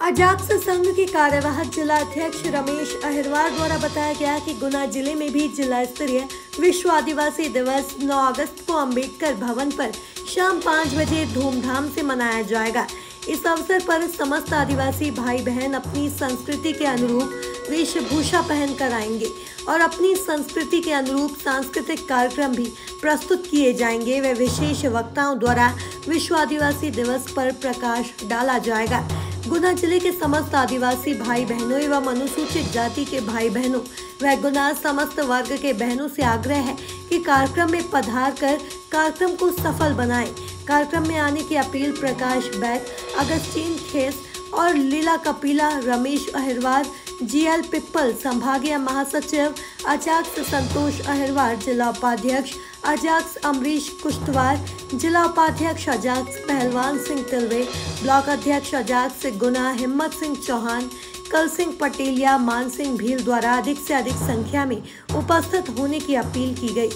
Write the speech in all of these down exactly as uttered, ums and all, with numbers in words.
अजाक्स संघ के कार्यवाहक जिला अध्यक्ष रमेश अहिरवार द्वारा बताया गया कि गुना जिले में भी जिला स्तरीय विश्व आदिवासी दिवस नौ अगस्त को अंबेडकर भवन पर शाम पाँच बजे धूमधाम से मनाया जाएगा। इस अवसर पर समस्त आदिवासी भाई बहन अपनी संस्कृति के अनुरूप वेशभूषा पहन कर आएंगे और अपनी संस्कृति के अनुरूप सांस्कृतिक कार्यक्रम भी प्रस्तुत किए जाएंगे व विशेष वक्ताओं द्वारा विश्व आदिवासी दिवस पर प्रकाश डाला जाएगा। गुना जिले के समस्त आदिवासी भाई बहनों एवं अनुसूचित जाति के भाई बहनों व गुना समस्त वर्ग के बहनों से आग्रह है कि कार्यक्रम में पधार कर कार्यक्रम को सफल बनाएं। कार्यक्रम में आने की अपील प्रकाश बैग, अगस्तीन खेस और लीला कपिला, रमेश अहिरवार, जीएल पिप्पल, संभागीय महासचिव अजाक्स संतोष अहिरवार, जिला उपाध्यक्ष अजाक्स अमरीश कुश्तवार, जिला उपाध्यक्ष अजाक्स पहलवान सिंह तिलवे, ब्लॉक अध्यक्ष अजाक्स गुना हिम्मत सिंह चौहान, कल सिंह पटेलिया, मान सिंह भील द्वारा अधिक से अधिक संख्या में उपस्थित होने की अपील की गई।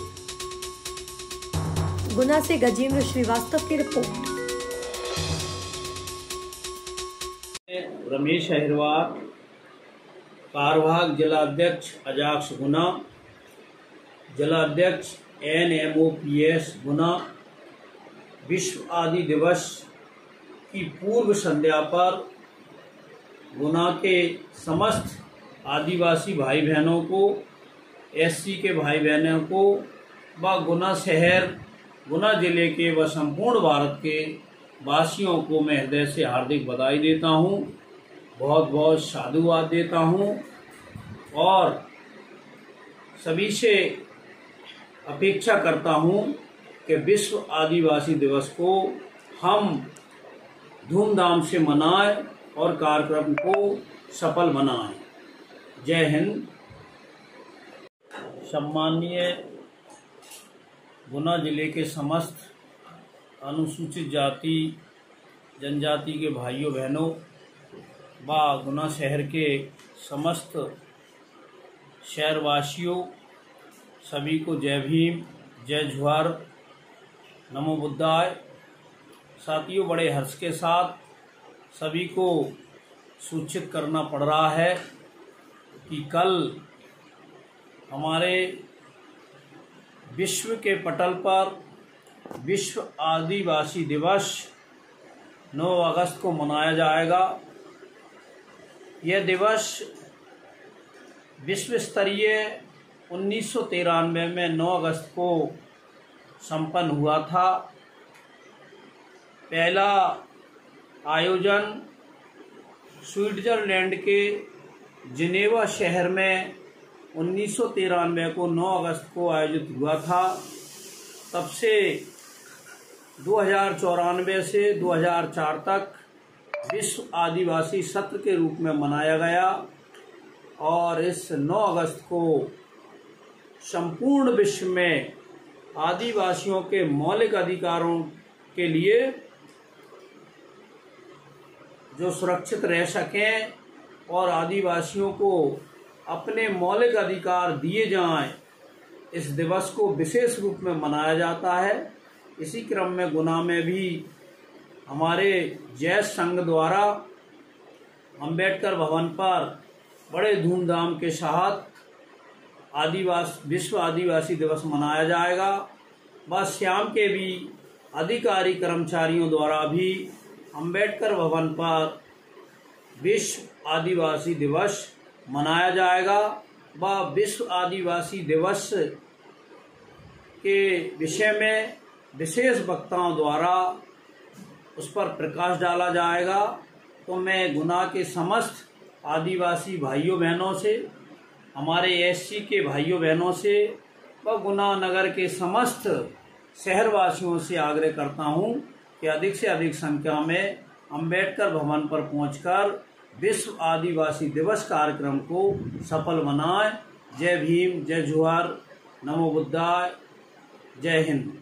गुना से गजेंद्र श्रीवास्तव की रिपोर्ट। रमेश अहिरवार, कार्यवाहक जिला अध्यक्ष अजाक्स गुना, जिला अध्यक्ष N M O P S Guna, विश्व आदि दिवस की पूर्व संध्या पर गुना के समस्त आदिवासी भाई बहनों को, एससी के भाई बहनों को व गुना शहर, गुना जिले के व संपूर्ण भारत के वासियों को मैं हृदय से हार्दिक बधाई देता हूं, बहुत बहुत साधुवाद देता हूं और सभी से अपेक्षा करता हूं कि विश्व आदिवासी दिवस को हम धूमधाम से मनाएं और कार्यक्रम को सफल बनाएं। जय हिंद। सम्माननीय गुना जिले के समस्त अनुसूचित जाति जनजाति के भाइयों बहनों व गुना शहर के समस्त शहरवासियों सभी को जय भीम, जय जोहार, नमो बुद्धाय। साथियों, बड़े हर्ष के साथ सभी को सूचित करना पड़ रहा है कि कल हमारे विश्व के पटल पर विश्व आदिवासी दिवस नौ अगस्त को मनाया जाएगा। यह दिवस विश्व स्तरीय उन्नीस सौ तिरानवे में नौ अगस्त को संपन्न हुआ था। पहला आयोजन स्विट्जरलैंड के जिनेवा शहर में उन्नीस सौ तिरानवे को नौ अगस्त को आयोजित हुआ था। तब से दो हज़ार चौरानवे से दो हज़ार चार तक विश्व आदिवासी सत्र के रूप में मनाया गया और इस नौ अगस्त को संपूर्ण विश्व में आदिवासियों के मौलिक अधिकारों के लिए जो सुरक्षित रह सकें और आदिवासियों को अपने मौलिक अधिकार दिए जाएं, इस दिवस को विशेष रूप में मनाया जाता है। इसी क्रम में गुना में भी हमारे जैस संघ द्वारा अंबेडकर भवन पर बड़े धूमधाम के साथ आदिवासी विश्व आदिवासी दिवस मनाया जाएगा। व शाम के भी अधिकारी कर्मचारियों द्वारा भी अंबेडकर भवन पर विश्व आदिवासी दिवस मनाया जाएगा व विश्व आदिवासी दिवस के विषय में विशेष वक्ताओं द्वारा उस पर प्रकाश डाला जाएगा। तो मैं गुना के समस्त आदिवासी भाइयों बहनों से, हमारे एससी के भाइयों बहनों से व गुना नगर के समस्त शहरवासियों से आग्रह करता हूं कि अधिक से अधिक संख्या में अंबेडकर भवन पर पहुंचकर विश्व आदिवासी दिवस कार्यक्रम को सफल बनाएं। जय भीम, जय जोहार, नमो बुद्धाय, जय हिंद।